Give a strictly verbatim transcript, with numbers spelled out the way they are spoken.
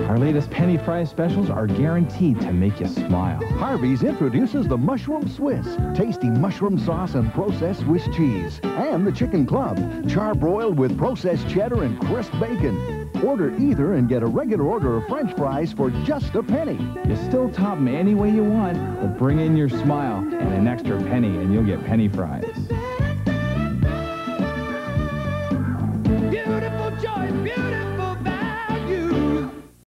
Our latest penny fry specials are guaranteed to make you smile. Harvey's introduces the Mushroom Swiss, tasty mushroom sauce and processed Swiss cheese. And the Chicken Club, charbroiled with processed cheddar and crisp bacon. Order either and get a regular order of French fries for just a penny. You still top them any way you want, but bring in your smile and an extra penny and you'll get penny fries. Beautiful joy, beautiful.